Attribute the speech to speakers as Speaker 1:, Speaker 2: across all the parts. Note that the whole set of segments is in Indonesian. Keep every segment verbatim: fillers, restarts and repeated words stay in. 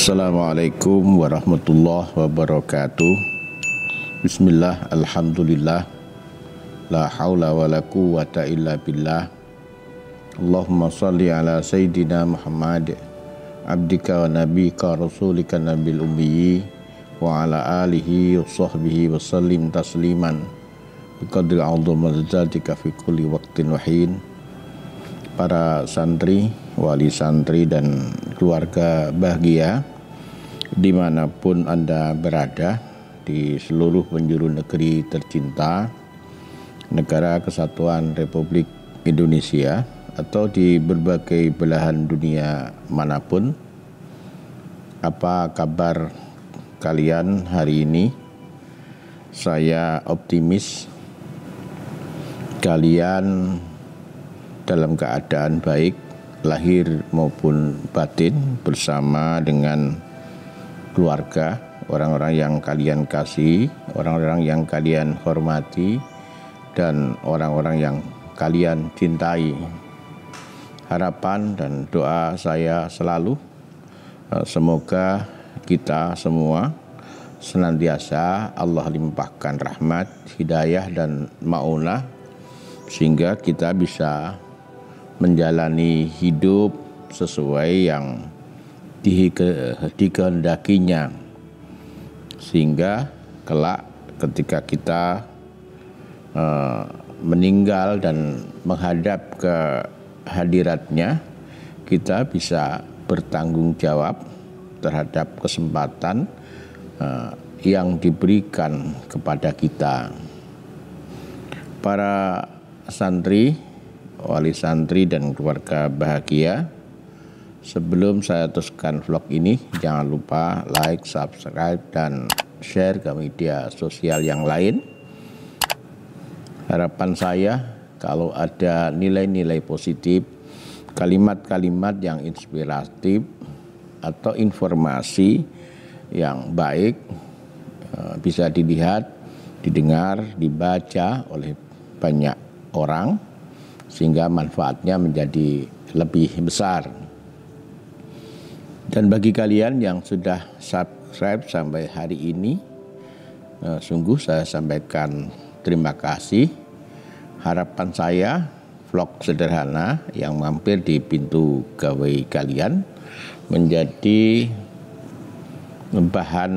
Speaker 1: Assalamualaikum warahmatullahi wabarakatuh. Bismillah, alhamdulillah, la haula wa la quwata illa billah. Allahumma salli ala Sayyidina Muhammad, abdika wa nabika rasulika nabil ummiyi, wa ala alihi wa sahbihi wa sallim tasliman biqadri a'udhu zatika fi kulli waqtin wahin. Para santri, wali santri dan keluarga bahagia dimanapun Anda berada di seluruh penjuru negeri tercinta Negara Kesatuan Republik Indonesia atau di berbagai belahan dunia manapun. Apa kabar kalian hari ini? Saya optimis kalian dalam keadaan baik, lahir maupun batin, bersama dengan keluarga, orang-orang yang kalian kasih, orang-orang yang kalian hormati, dan orang-orang yang kalian cintai. Harapan dan doa saya selalu, semoga kita semua senantiasa Allah limpahkan rahmat, hidayah, dan ma'unah, sehingga kita bisa menjalani hidup sesuai yang dikehendakinya, sehingga kelak ketika kita uh, meninggal dan menghadap ke hadiratnya, kita bisa bertanggung jawab terhadap kesempatan uh, yang diberikan kepada kita. Para santri, wali santri dan keluarga bahagia, sebelum saya teruskan vlog ini, jangan lupa like, subscribe, dan share ke media sosial yang lain. Harapan saya, kalau ada nilai-nilai positif, kalimat-kalimat yang inspiratif, atau informasi yang baik, bisa dilihat, didengar, dibaca oleh banyak orang, sehingga manfaatnya menjadi lebih besar. Dan bagi kalian yang sudah subscribe sampai hari ini, eh, sungguh saya sampaikan terima kasih. Harapan saya, vlog sederhana yang mampir di pintu gawai kalian menjadi bahan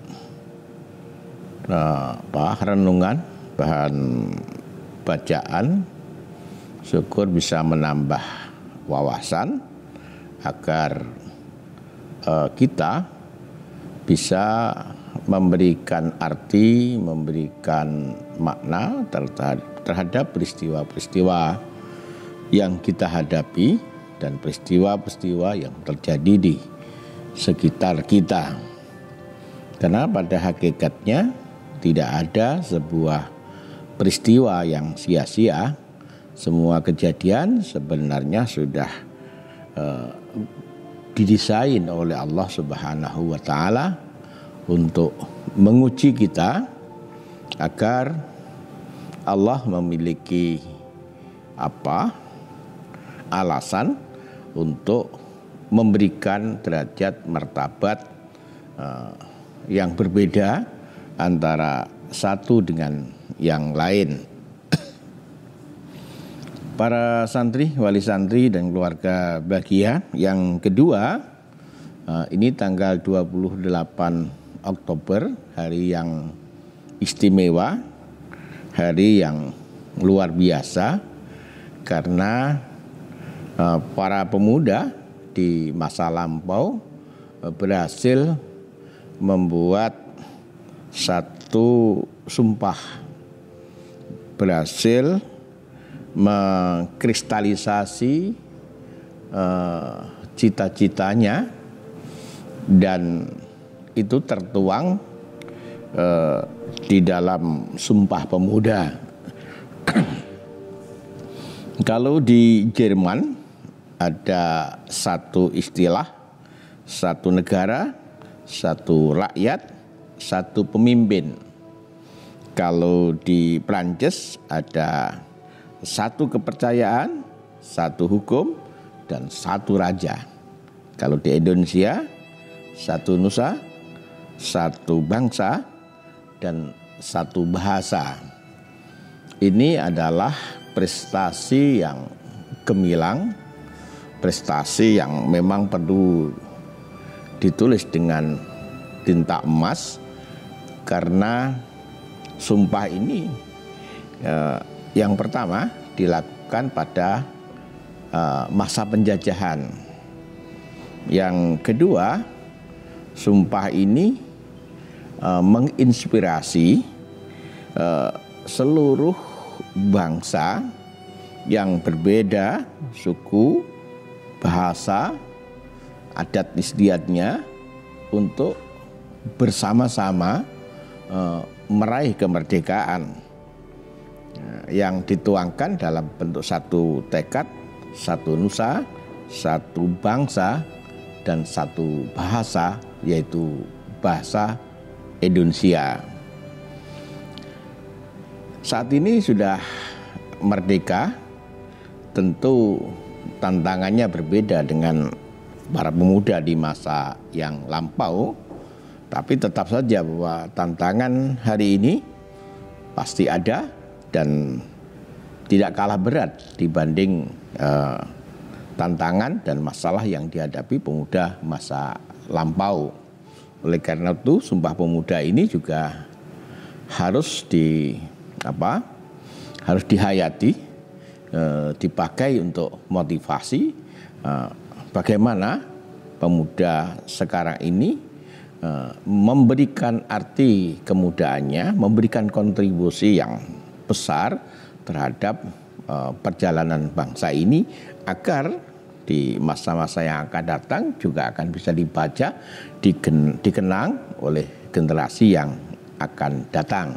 Speaker 1: eh, apa, renungan, bahan bacaan, syukur bisa menambah wawasan agar uh, kita bisa memberikan arti, memberikan makna terhadap peristiwa-peristiwa yang kita hadapi dan peristiwa-peristiwa yang terjadi di sekitar kita. Karena pada hakikatnya tidak ada sebuah peristiwa yang sia-sia. Semua kejadian sebenarnya sudah uh, didesain oleh Allah Subhanahu wa Ta'ala untuk menguji kita agar Allah memiliki apa alasan untuk memberikan derajat martabat uh, yang berbeda antara satu dengan yang lain. Para santri, wali santri, dan keluarga bahagia, yang kedua, ini tanggal dua puluh delapan Oktober, hari yang istimewa, hari yang luar biasa, karena para pemuda di masa lampau berhasil membuat satu sumpah, berhasil mengkristalisasi uh, cita-citanya, dan itu tertuang uh, di dalam Sumpah Pemuda. Kalau di Jerman ada satu istilah, satu negara, satu rakyat, satu pemimpin. Kalau di Prancis ada satu kepercayaan, satu hukum, dan satu raja. Kalau di Indonesia, satu nusa, satu bangsa, dan satu bahasa. Ini adalah prestasi yang gemilang, prestasi yang memang perlu ditulis dengan tinta emas, karena sumpah ini eh, yang pertama dilakukan pada eh, masa penjajahan. Yang kedua, sumpah ini eh, menginspirasi eh, seluruh bangsa yang berbeda suku, bahasa, adat istiadatnya untuk bersama-sama uh, meraih kemerdekaan uh, yang dituangkan dalam bentuk satu tekad, satu nusa, satu bangsa, dan satu bahasa, yaitu bahasa Indonesia. Saat ini sudah merdeka, tentu tantangannya berbeda dengan para pemuda di masa yang lampau, tapi tetap saja bahwa tantangan hari ini pasti ada dan tidak kalah berat dibanding eh, tantangan dan masalah yang dihadapi pemuda masa lampau. Oleh karena itu, Sumpah Pemuda ini juga harus di apa? harus dihayati, eh, dipakai untuk motivasi eh, bagaimana pemuda sekarang ini eh, memberikan arti kemudaannya, memberikan kontribusi yang besar terhadap eh, perjalanan bangsa ini, agar di masa-masa yang akan datang juga akan bisa dibaca, diken, dikenang oleh generasi yang akan datang.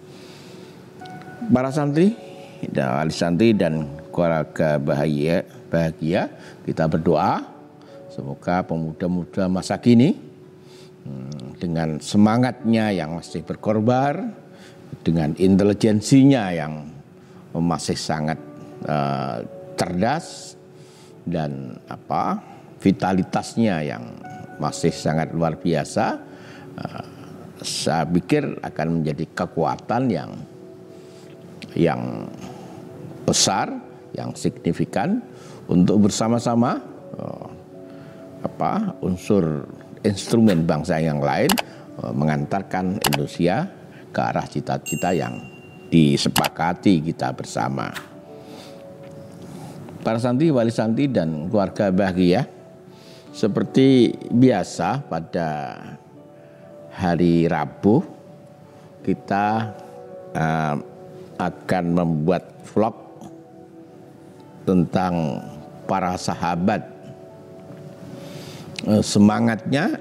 Speaker 1: Para santri dan wali santri dan keluarga bahagia, bahagia kita berdoa semoga pemuda-pemuda masa kini dengan semangatnya yang masih berkorbar, dengan intelijensinya yang masih sangat uh, cerdas, dan apa vitalitasnya yang masih sangat luar biasa, uh, saya pikir akan menjadi kekuatan yang yang besar, yang signifikan untuk bersama-sama uh, apa unsur instrumen bangsa yang lain uh, mengantarkan Indonesia ke arah cita-cita yang disepakati kita bersama. Para santri, wali santri dan keluarga bahagia, seperti biasa pada hari Rabu kita uh, akan membuat vlog tentang para sahabat. Uh, semangatnya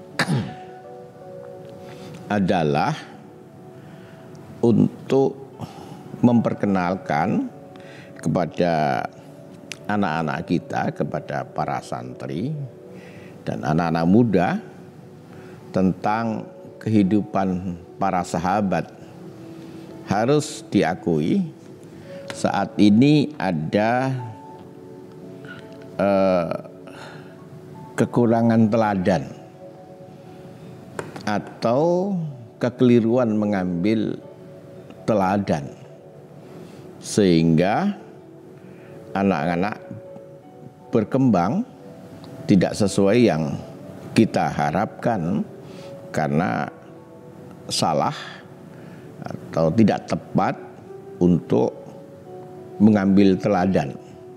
Speaker 1: adalah untuk memperkenalkan kepada anak-anak kita, kepada para santri dan anak-anak muda tentang kehidupan para sahabat. Harus diakui saat ini ada eh, kekurangan teladan atau kekeliruan mengambil teladan, sehingga anak-anak berkembang tidak sesuai yang kita harapkan karena salah atau tidak tepat untuk mengambil teladan.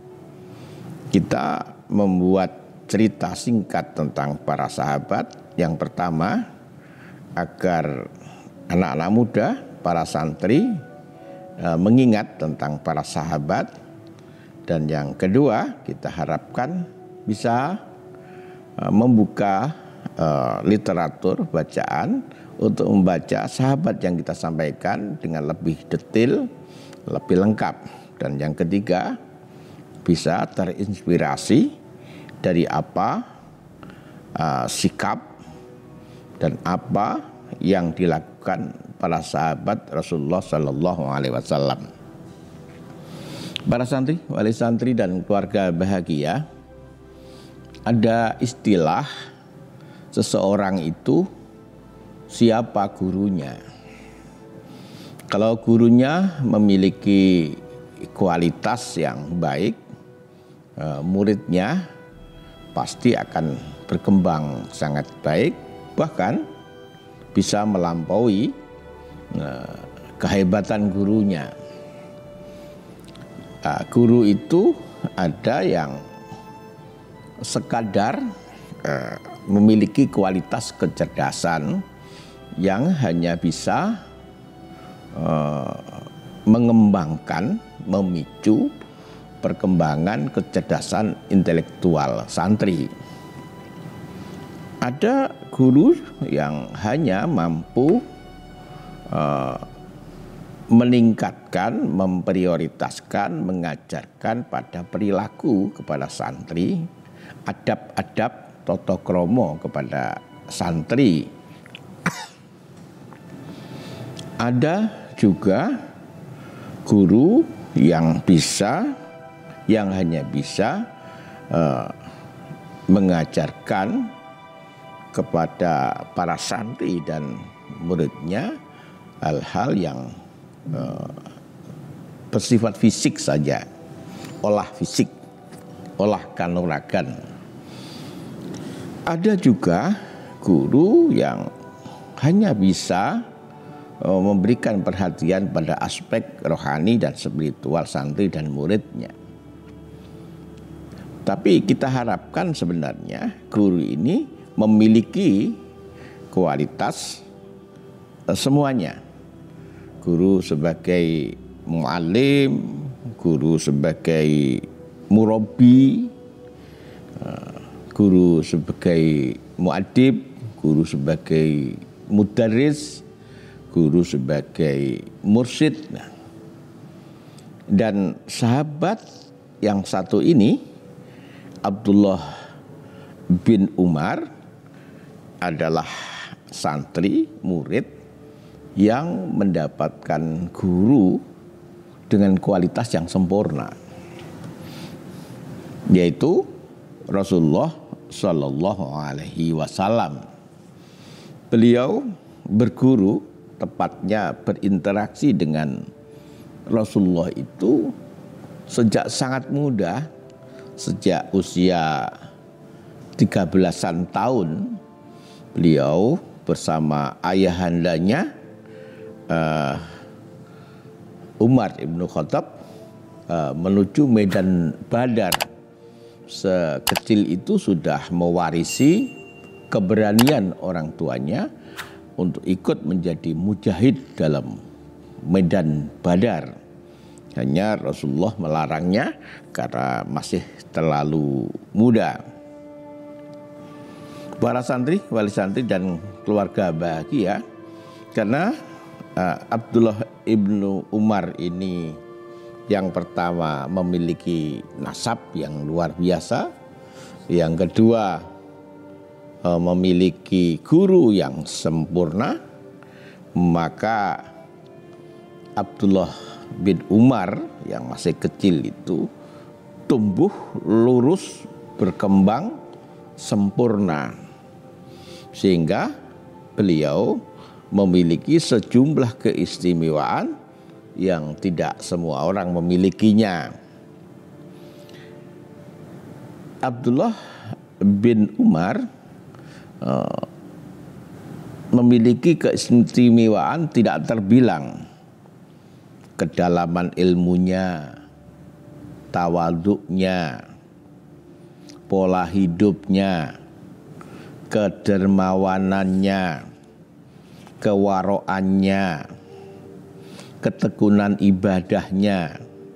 Speaker 1: Kita membuat cerita singkat tentang para sahabat. Yang pertama, agar anak-anak muda, para santri mengingat tentang para sahabat. Dan yang kedua, kita harapkan bisa membuka literatur bacaan untuk membaca sahabat yang kita sampaikan dengan lebih detail, lebih lengkap. Dan yang ketiga, bisa terinspirasi dari apa uh, sikap dan apa yang dilakukan para sahabat Rasulullah Sallallahu Alaihi Wasallam. Para santri, wali santri dan keluarga bahagia, ada istilah seseorang itu siapa gurunya. Kalau gurunya memiliki kualitas yang baik, muridnya pasti akan berkembang sangat baik, bahkan bisa melampaui kehebatan gurunya. Guru itu ada yang sekadar memiliki kualitas kecerdasan yang hanya bisa uh, mengembangkan, memicu perkembangan kecerdasan intelektual santri. Ada guru yang hanya mampu uh, meningkatkan, memprioritaskan, mengajarkan pada perilaku kepada santri, adab-adab toto kromo kepada santri. Ada juga guru yang bisa, yang hanya bisa uh, mengajarkan kepada para santri dan muridnya hal-hal yang uh, bersifat fisik saja, olah fisik, olah kanuragan. Ada juga guru yang hanya bisa memberikan perhatian pada aspek rohani dan spiritual santri dan muridnya. Tapi kita harapkan sebenarnya guru ini memiliki kualitas semuanya. Guru sebagai mu'alim, guru sebagai murabbi, guru sebagai mu'adib, guru sebagai mudarris, guru sebagai mursyid. Dan sahabat yang satu ini, Abdullah bin Umar, adalah santri, murid yang mendapatkan guru dengan kualitas yang sempurna, yaitu Rasulullah Shallallahu Alaihi Wasallam. Beliau berguru, tepatnya berinteraksi dengan Rasulullah itu sejak sangat muda, sejak usia tiga belasan tahun. Beliau bersama ayahandanya uh, Umar ibnu Khattab uh, menuju medan Badar. Sekecil itu sudah mewarisi keberanian orang tuanya untuk ikut menjadi mujahid dalam medan Badar. Hanya Rasulullah melarangnya karena masih terlalu muda. Para santri, wali santri dan keluarga bahagia karena uh, Abdullah ibnu Umar ini yang pertama memiliki nasab yang luar biasa, yang kedua memiliki guru yang sempurna, maka Abdullah bin Umar yang masih kecil itu tumbuh lurus, berkembang sempurna, sehingga beliau memiliki sejumlah keistimewaan yang tidak semua orang memilikinya. Abdullah bin Umar Uh, memiliki keistimewaan tidak terbilang. Kedalaman ilmunya, tawaduknya, pola hidupnya, kedermawanannya, kewaroannya, ketekunan ibadahnya,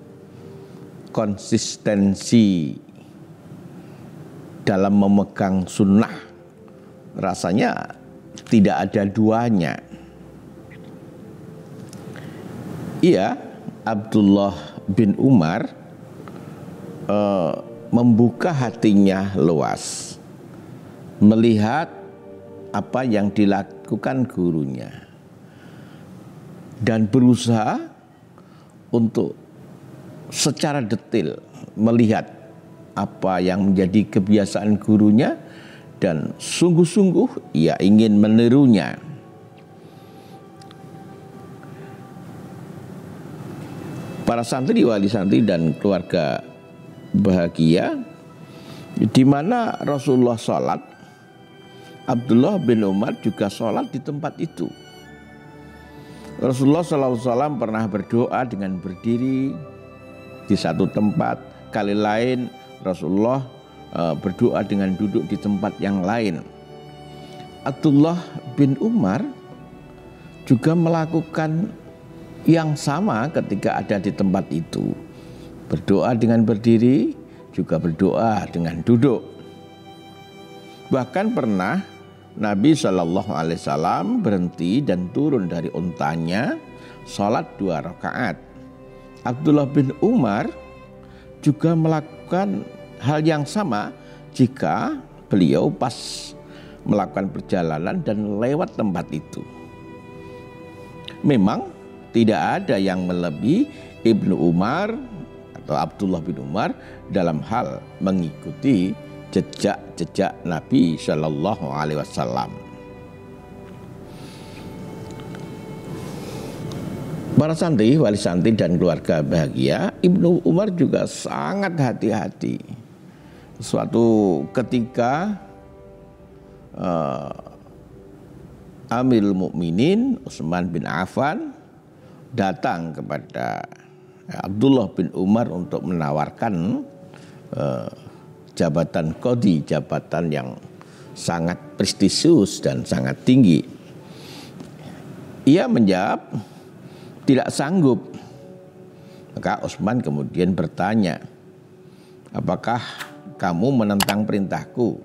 Speaker 1: konsistensi dalam memegang sunnah, rasanya tidak ada duanya. Iya, Abdullah bin Umar uh, membuka hatinya luas, melihat apa yang dilakukan gurunya, dan berusaha untuk secara detail melihat apa yang menjadi kebiasaan gurunya dan sungguh-sungguh ia ingin menirunya. Para santri, wali santri dan keluarga bahagia, di mana Rasulullah sholat, Abdullah bin Umar juga sholat di tempat itu. Rasulullah shallallahu alaihi wasallam pernah berdoa dengan berdiri di satu tempat, kali lain Rasulullah uh, berdoa dengan duduk di tempat yang lain. Abdullah bin Umar juga melakukan yang sama ketika ada di tempat itu. Berdoa dengan berdiri, juga berdoa dengan duduk. Bahkan pernah Nabi shallallahu alaihi wasallam berhenti dan turun dari untanya, sholat dua rakaat. Abdullah bin Umar juga melakukan hal yang sama jika beliau pas melakukan perjalanan dan lewat tempat itu. Memang tidak ada yang melebihi Ibnu Umar atau Abdullah bin Umar dalam hal mengikuti jejak-jejak Nabi Shallallahu Alaihi Wasallam. Para santri, wali santri dan keluarga bahagia, Ibnu Umar juga sangat hati-hati. Suatu ketika uh, Amirul Mukminin Utsman bin Affan datang kepada Abdullah bin Umar untuk menawarkan uh, jabatan qadhi, jabatan yang sangat prestisius dan sangat tinggi. Ia menjawab tidak sanggup. Maka Utsman kemudian bertanya, apakah kamu menentang perintahku?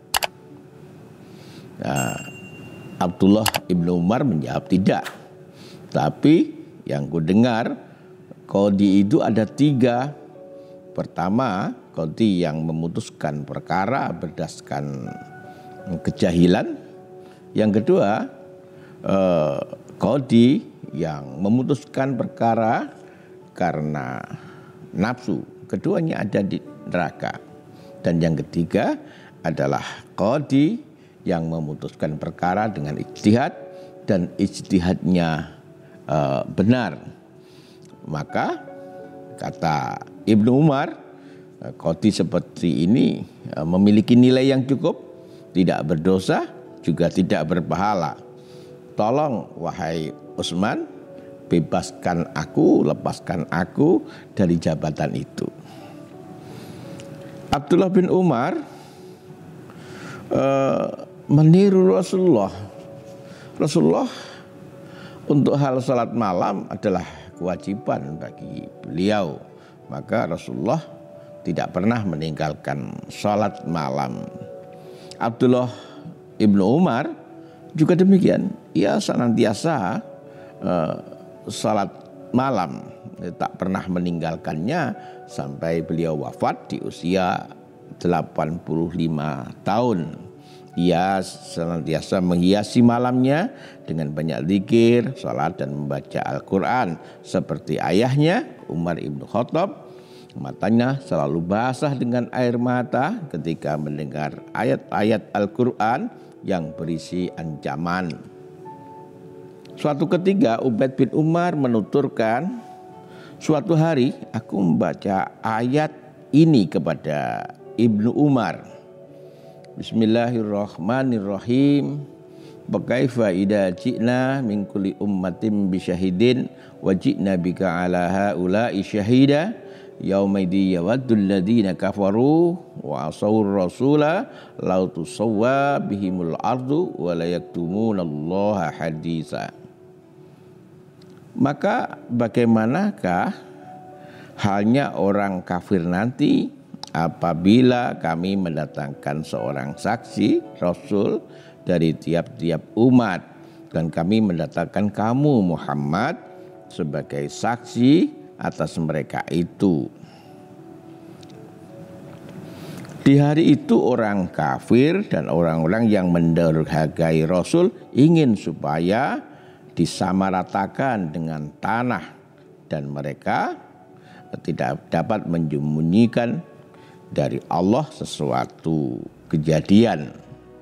Speaker 1: Nah, Abdullah ibnu Umar menjawab tidak. Tapi yang ku dengar qadhi itu ada tiga. Pertama, qadhi yang memutuskan perkara berdasarkan kejahilan. Yang kedua, eh, qadhi yang memutuskan perkara karena nafsu. Keduanya ada di neraka. Dan yang ketiga adalah qadhi yang memutuskan perkara dengan ijtihad dan ijtihadnya uh, benar. Maka kata Ibnu Umar, qadhi seperti ini uh, memiliki nilai yang cukup, tidak berdosa, juga tidak berpahala. Tolong wahai Utsman, bebaskan aku, lepaskan aku dari jabatan itu. Abdullah bin Umar uh, meniru Rasulullah. Rasulullah untuk hal salat malam adalah kewajiban bagi beliau. Maka Rasulullah tidak pernah meninggalkan salat malam. Abdullah ibnu Umar juga demikian. Ia senantiasa uh, salat malam, tak pernah meninggalkannya sampai beliau wafat di usia delapan puluh lima tahun. Ia senantiasa menghiasi malamnya dengan banyak zikir, salat dan membaca Al-Quran. Seperti ayahnya Umar ibn Khattab, matanya selalu basah dengan air mata ketika mendengar ayat-ayat Al-Quran yang berisi ancaman. Suatu ketika Ubaid bin Umar menuturkan, suatu hari aku membaca ayat ini kepada Ibnu Umar. Bismillahirrahmanirrahim. Bakaifa idza ji'na min kulli ummatin bisyahidin wa ji'na bika ala haula'i syahida yaumidi yawaddul ladzina kafaru wa asawur rasula law tusawwa bihimul ardu wa la yaktumunallaha haditsa. Maka bagaimanakah halnya orang kafir nanti apabila kami mendatangkan seorang saksi Rasul dari tiap-tiap umat dan kami mendatangkan kamu Muhammad sebagai saksi atas mereka itu. Di hari itu orang kafir dan orang-orang yang menderhagai Rasul ingin supaya disamaratakan dengan tanah dan mereka tidak dapat menyembunyikan dari Allah sesuatu kejadian.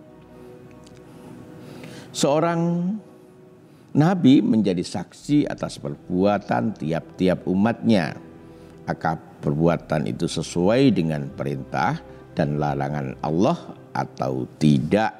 Speaker 1: Seorang nabi menjadi saksi atas perbuatan tiap-tiap umatnya. Apakah perbuatan itu sesuai dengan perintah dan larangan Allah atau tidak?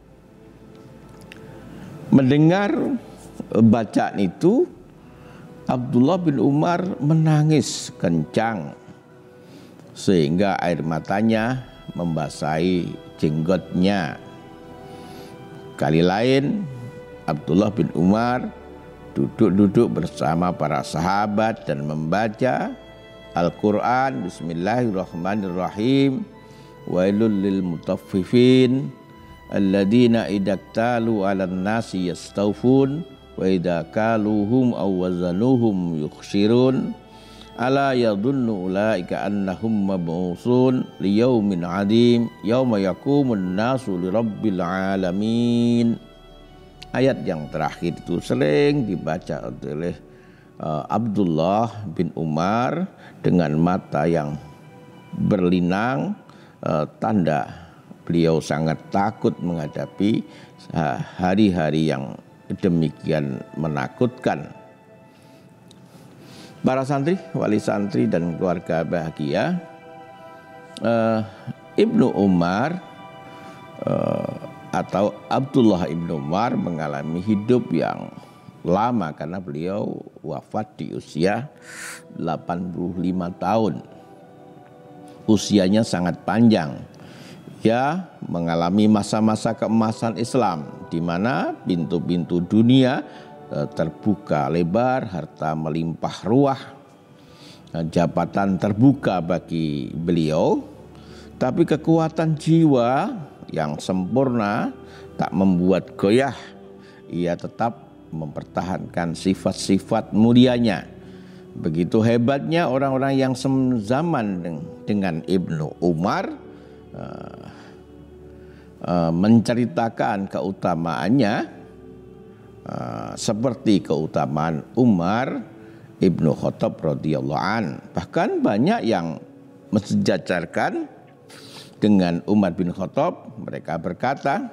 Speaker 1: Mendengar bacaan itu, Abdullah bin Umar menangis kencang sehingga air matanya membasahi jenggotnya. Kali lain Abdullah bin Umar duduk-duduk bersama para sahabat dan membaca Al-Quran. Bismillahirrahmanirrahim. Wailul lil mutaffifin alladzina idaktalu 'alan nasi yastawfun wa idza kaluhum aw wazanuhum yukhsirun. Ala yadhunnu ulaika annahum mab'usun liyaumin 'adzim yauma yaqumun nasu lirabbil alamin. Ayat yang terakhir itu sering dibaca oleh uh, Abdullah bin Umar dengan mata yang berlinang, uh, tanda beliau sangat takut menghadapi uh, hari-hari yang demikian menakutkan. Para santri, wali santri dan keluarga bahagia, uh, Ibnu Umar uh, atau Abdullah ibnu Umar mengalami hidup yang lama karena beliau wafat di usia delapan puluh lima tahun. Usianya sangat panjang. Ia mengalami masa-masa keemasan Islam di mana pintu-pintu dunia terbuka lebar, harta melimpah ruah, jabatan terbuka bagi beliau, tapi kekuatan jiwa yang sempurna tak membuat goyah. Ia tetap mempertahankan sifat-sifat mulianya. Begitu hebatnya orang-orang yang sezaman dengan Ibnu Umar uh, uh, menceritakan keutamaannya, Uh, seperti keutamaan Umar ibnu Khattab radhiyallahu an. Bahkan banyak yang mensejajarkan dengan Umar bin Khattab. Mereka berkata,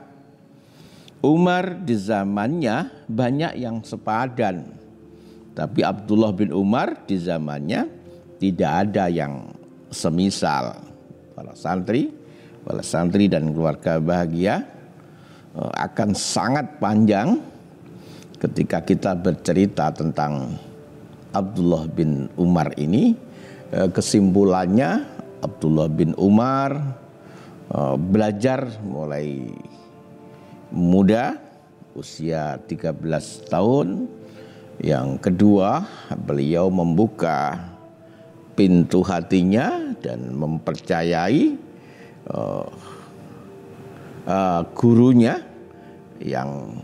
Speaker 1: Umar di zamannya banyak yang sepadan, tapi Abdullah bin Umar di zamannya tidak ada yang semisal. Para santri, para santri dan keluarga bahagia, uh, akan sangat panjang ketika kita bercerita tentang Abdullah bin Umar ini. Kesimpulannya, Abdullah bin Umar belajar mulai muda, usia tiga belas tahun. Yang kedua, beliau membuka pintu hatinya dan mempercayai uh, uh, gurunya yang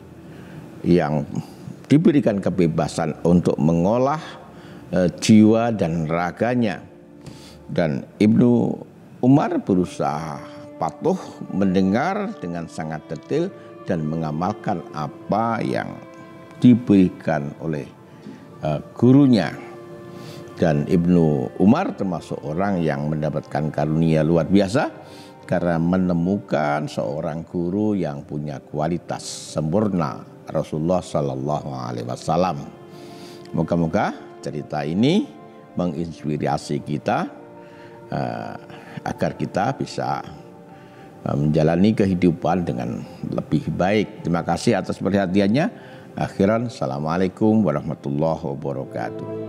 Speaker 1: yang diberikan kebebasan untuk mengolah e, jiwa dan raganya. Dan Ibnu Umar berusaha patuh mendengar dengan sangat detail dan mengamalkan apa yang diberikan oleh e, gurunya. Dan Ibnu Umar termasuk orang yang mendapatkan karunia luar biasa karena menemukan seorang guru yang punya kualitas sempurna, Rasulullah Sallallahu Alaihi Wasallam. Moga-moga cerita ini menginspirasi kita uh, agar kita bisa uh, menjalani kehidupan dengan lebih baik. Terima kasih atas perhatiannya. Akhiran, assalamualaikum warahmatullahi wabarakatuh.